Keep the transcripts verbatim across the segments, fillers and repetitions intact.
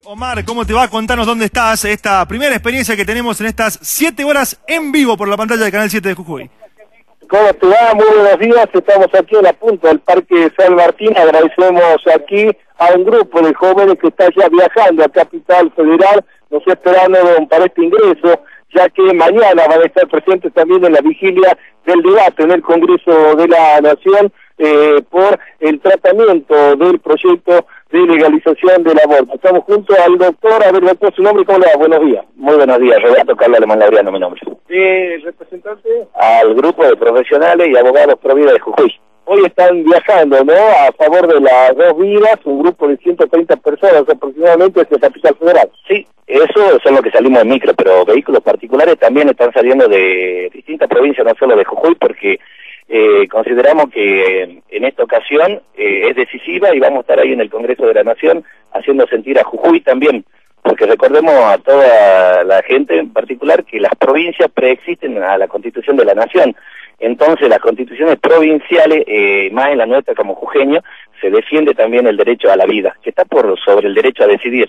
Omar, ¿cómo te va? Contanos dónde estás, esta primera experiencia que tenemos en estas siete horas en vivo por la pantalla de Canal siete de Jujuy. ¿Cómo te va? Muy buenos días, estamos aquí en la punta del Parque San Martín, agradecemos aquí a un grupo de jóvenes que está ya viajando a Capital Federal, nos esperando para este ingreso, ya que mañana van a estar presentes también en la vigilia del debate en el Congreso de la Nación eh, por el tratamiento del proyecto de legalización del aborto. Estamos junto al doctor, a ver, doctor, su nombre, ¿cómo le va? Buenos días. Muy buenos días, Roberto Carlos Alemán Laureano, mi nombre. Eh, representante al grupo de profesionales y abogados pro vida de Jujuy. Hoy están viajando, ¿no?, a favor de las dos vidas, un grupo de ciento treinta personas aproximadamente hacia Capital Federal. Sí, eso son los que salimos de micro, pero vehículos particulares también están saliendo de distintas provincias, no solo de Jujuy, porque eh, consideramos que en esta ocasión eh, es decisiva y vamos a estar ahí en el Congreso de la Nación haciendo sentir a Jujuy también, porque recordemos a toda la gente en particular que las provincias preexisten a la Constitución de la Nación. Entonces las constituciones provinciales, eh, más en la nuestra como jujeño, se defiende también el derecho a la vida, que está por sobre el derecho a decidir.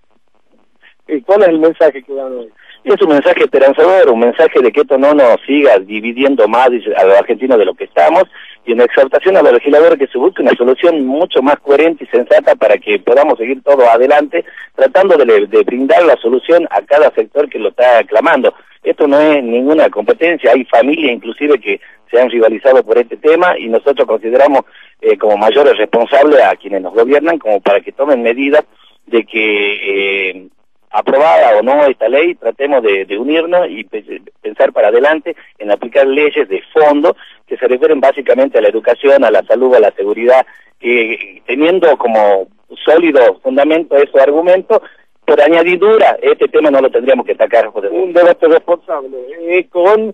¿Y cuál es el mensaje que dan hoy? Y es un mensaje esperanzador, un mensaje de que esto no nos siga dividiendo más a los argentinos de lo que estamos, y una exhortación a los legisladores que se busque una solución mucho más coherente y sensata para que podamos seguir todos adelante, tratando de, de brindar la solución a cada sector que lo está clamando. Esto no es ninguna competencia, hay familias inclusive que se han rivalizado por este tema y nosotros consideramos eh, como mayores responsables a quienes nos gobiernan como para que tomen medidas de que eh, aprobada o no esta ley, tratemos de, de unirnos y pe pensar para adelante en aplicar leyes de fondo que se refieren básicamente a la educación, a la salud, a la seguridad, que teniendo como sólido fundamento esos argumentos. Por añadidura, este tema no lo tendríamos que atacar. Un debate responsable, eh, con,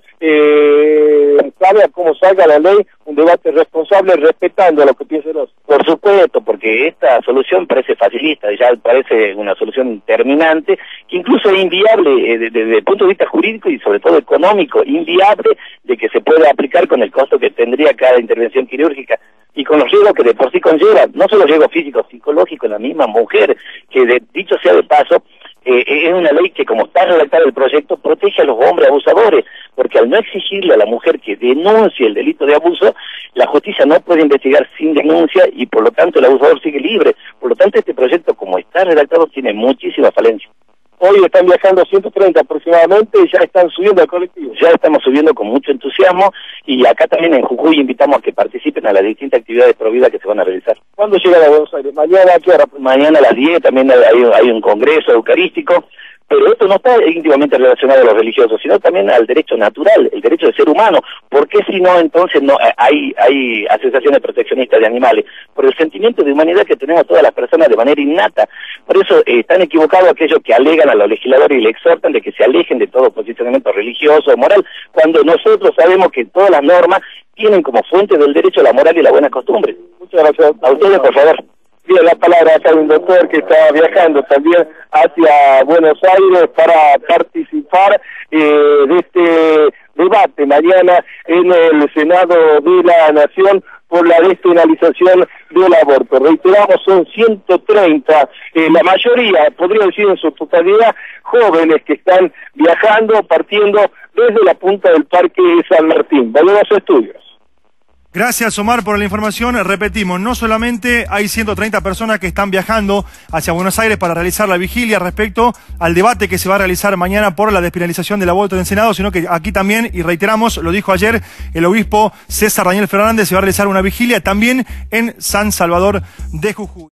eh, salga como salga la ley, un debate responsable respetando lo que piensen los. Por supuesto, porque esta solución parece facilista, ya parece una solución terminante, que incluso es inviable eh, desde el punto de vista jurídico y sobre todo económico, inviable de que se pueda aplicar con el costo que tendría cada intervención quirúrgica y con los riesgos que de por sí conlleva, no solo riesgos físicos, psicológicos en la misma mujer, que de, dicho sea de paso, eh, es una ley que como está redactado el proyecto protege a los hombres abusadores, porque al no exigirle a la mujer que denuncie el delito de abuso, la justicia no puede investigar sin denuncia y por lo tanto el abusador sigue libre. Por lo tanto este proyecto como está redactado tiene muchísimas falencias. Hoy están viajando ciento treinta aproximadamente y ya están subiendo al colectivo. Ya estamos subiendo con mucho entusiasmo y acá también en Jujuy invitamos a que participen a las distintas actividades pro vida que se van a realizar. ¿Cuándo llegan a Buenos Aires? ¿Mañana a qué hora? Mañana a las diez también hay, hay un congreso eucarístico, pero esto no está íntimamente relacionado a los religiosos, sino también al derecho natural, el derecho de ser humano. ¿Por qué si no entonces no hay hay asociaciones proteccionistas de animales? Por el sentimiento de humanidad que tenemos todas las personas de manera innata. Por eso eh, están equivocados aquellos que alegan a los legisladores y le exhortan de que se alejen de todo posicionamiento religioso o moral, cuando nosotros sabemos que todas las normas tienen como fuente del derecho la moral y la buena costumbre. Muchas gracias. A ustedes, por favor. Bien, la palabra acá de un doctor que está viajando también hacia Buenos Aires para participar eh, de este debate mañana en el Senado de la Nación por la despenalización del aborto. Reiteramos, son ciento treinta, eh, la mayoría, podría decir en su totalidad, jóvenes que están viajando, partiendo desde la punta del Parque San Martín. Volvemos a estudios. Gracias, Omar, por la información. Repetimos, no solamente hay ciento treinta personas que están viajando hacia Buenos Aires para realizar la vigilia respecto al debate que se va a realizar mañana por la despenalización del aborto en el Senado, sino que aquí también, y reiteramos, lo dijo ayer el obispo César Daniel Fernández, se va a realizar una vigilia también en San Salvador de Jujuy.